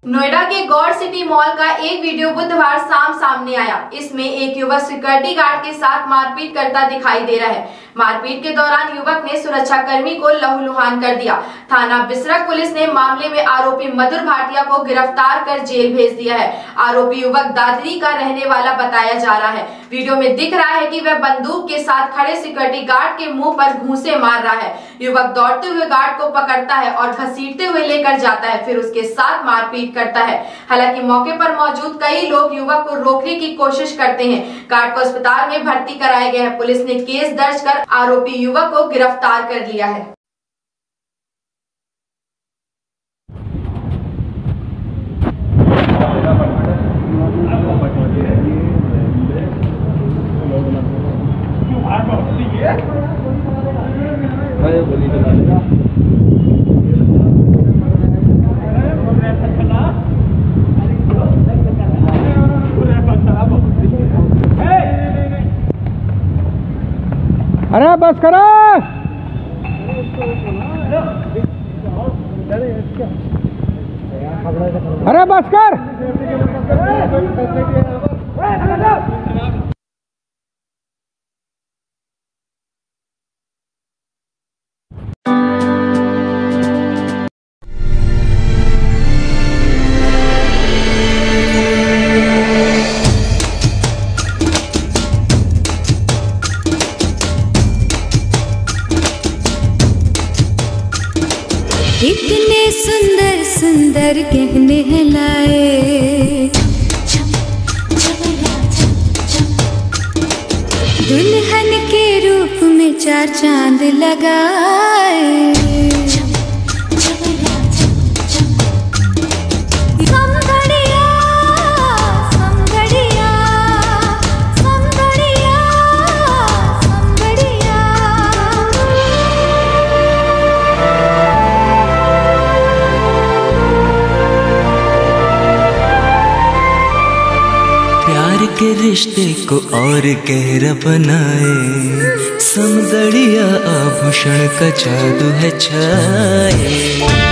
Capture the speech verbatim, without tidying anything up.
नोएडा के गौर city mall का एक वीडियो बुधवार शाम सामने आया। इसमें एक युवक सिक्योरिटी गार्ड के साथ मारपीट करता दिखाई दे रहा है। मारपीट के दौरान युवक ने सुरक्षा कर्मी को लहूलुहान कर दिया। थाना बिसरक पुलिस ने मामले में आरोपी मधुर भाटिया को गिरफ्तार कर जेल भेज दिया है। आरोपी युवक दादरी का रहने वाला बताया जा रहा है। वीडियो में दिख रहा है कि वह बंदूक के साथ खड़े सिक्योरिटी गार्ड के मुंह पर घूंसे मार रहा है। युवक दौड़ते हुए गार्ड को पकड़ता है और घसीटते हुए लेकर जाता है, फिर उसके साथ मारपीट करता है। हालांकि मौके पर मौजूद कई लोग युवक को रोकने की कोशिश करते हैं। गार्ड को अस्पताल में भर्ती कराया गया है। पुलिस ने केस दर्ज कर आरोपी युवक को गिरफ्तार कर लिया है। अरे बस करो, अरे बस कर। इतने सुंदर सुंदर गहने हैं लाए, दुल्हन के रूप में चार चांद लगाए। प्यार के रिश्ते को और गहरा बनाए, समदड़िया आभूषण का जादू है छाए।